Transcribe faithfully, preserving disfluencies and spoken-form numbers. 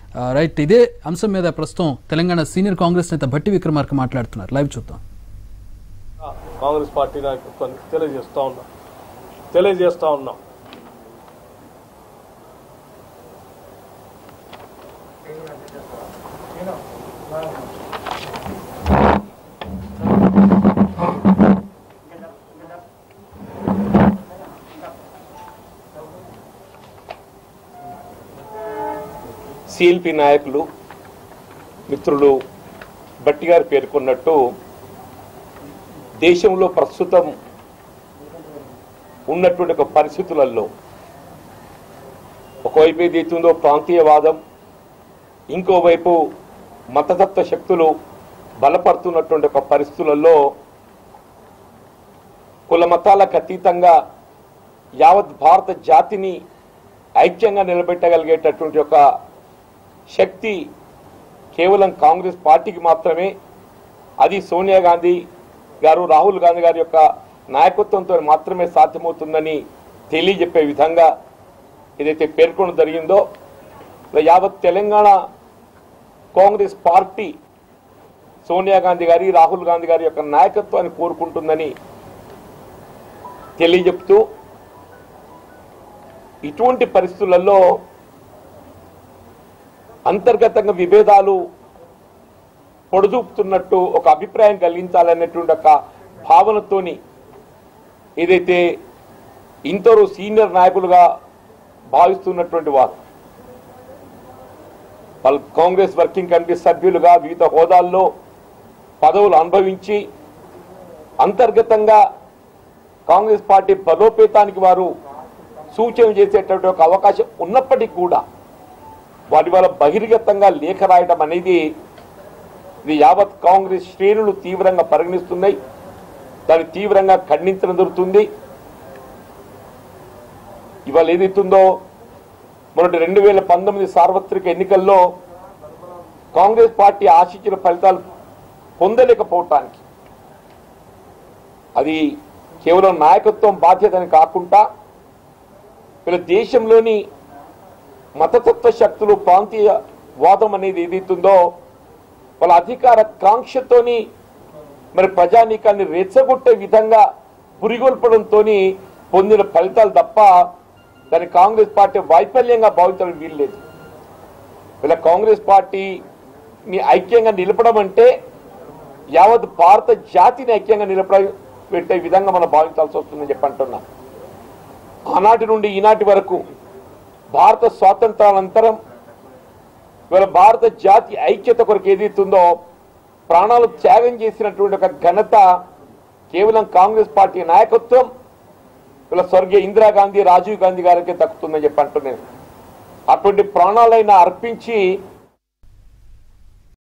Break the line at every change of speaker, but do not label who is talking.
Right, ఇదే అంశం మీద ప్రస్తుతం తెలంగాణ సీనియర్ కాంగ్రెస్ నేత భట్టి విక్రమార్క మాట్లాడుతున్నారు. లైవ్ చూద్దాం.
కాంగ్రెస్ పార్టీ నాయకత్వాన్ని తెలియజేస్తా ఉన్నాం తెలియజేస్తా ఉన్నాం
సిఎల్పి నాయకులు మిత్రులు భట్టి గారు పేర్కొన్నట్టు దేశంలో ప్రస్తుతం ఉన్నటువంటి ఒక పరిస్థితులలో ఒకవైపు ఏదైతుందో ప్రాంతీయవాదం, ఇంకోవైపు మతతత్వ శక్తులు బలపడుతున్నటువంటి ఒక పరిస్థితులలో కుల మతాలకు అతీతంగా యావత్ భారత జాతిని ఐక్యంగా నిలబెట్టగలిగేటటువంటి ఒక శక్తి కేవలం కాంగ్రెస్ పార్టీకి మాత్రమే, అది సోనియా గాంధీ గారు రాహుల్ గాంధీ గారి యొక్క నాయకత్వంతో మాత్రమే సాధ్యమవుతుందని తెలియజెప్పే విధంగా ఏదైతే పేర్కొనడం జరిగిందో, యావత్ తెలంగాణ కాంగ్రెస్ పార్టీ సోనియా గాంధీ గారి రాహుల్ గాంధీ గారి యొక్క నాయకత్వాన్ని కోరుకుంటుందని తెలియజెప్తూ ఇటువంటి పరిస్థితులలో అంతర్గతంగా విభేదాలు పొడుచూపుతున్నట్టు ఒక అభిప్రాయం కలిగించాలనేటువంటి ఒక భావనతోని ఏదైతే ఇంతరు సీనియర్ నాయకులుగా భావిస్తున్నటువంటి వారు వాళ్ళు కాంగ్రెస్ వర్కింగ్ కమిటీ సభ్యులుగా వివిధ హోదాల్లో పదవులు అనుభవించి అంతర్గతంగా కాంగ్రెస్ పార్టీ బలోపేతానికి వారు సూచన చేసేటటువంటి ఒక అవకాశం ఉన్నప్పటికీ కూడా వారి వల్ల బహిర్గతంగా లేఖ రాయడం అనేది ఇది యావత్ కాంగ్రెస్ శ్రేణులు తీవ్రంగా పరిగణిస్తున్నాయి, దాన్ని తీవ్రంగా ఖండించడం జరుగుతుంది. ఇవాళ ఏదైతుందో మొన్నటి రెండు వేల పంతొమ్మిది సార్వత్రిక ఎన్నికల్లో కాంగ్రెస్ పార్టీ ఆశించిన ఫలితాలు పొందలేకపోవటానికి అది కేవలం నాయకత్వం బాధ్యతని కాకుండా వీళ్ళ దేశంలోని మతతత్వ శక్తులు ప్రాంతీయ వాదం అనేది ఏదైతుందో వాళ్ళ అధికార కాంక్షతోని మరి ప్రజానీకాన్ని రెచ్చగొట్టే విధంగా పురిగొల్పడంతో పొందిన ఫలితాలు తప్ప దాని కాంగ్రెస్ పార్టీ వైఫల్యంగా భావించడం వీల్లేదు. వీళ్ళ కాంగ్రెస్ పార్టీని ఐక్యంగా నిలపడం అంటే యావత్ భారత జాతిని ఐక్యంగా నిలప పెట్టే విధంగా మనం భావించాల్సి వస్తుందని చెప్పి అంటున్నా. ఆనాటి నుండి ఈనాటి వరకు భారత స్వాతంత్రానంతరం ఇవాళ భారత జాతి ఐక్యత కొరకు ఏదైతుందో ప్రాణాలు త్యాగం చేసినటువంటి ఒక ఘనత కేవలం కాంగ్రెస్ పార్టీ నాయకత్వం ఇలా స్వర్గీయ ఇందిరాగాంధీ రాజీవ్ గాంధీ గారికి దక్కుతుందని చెప్పి అంటున్నాను. అటువంటి ప్రాణాలైనా అర్పించి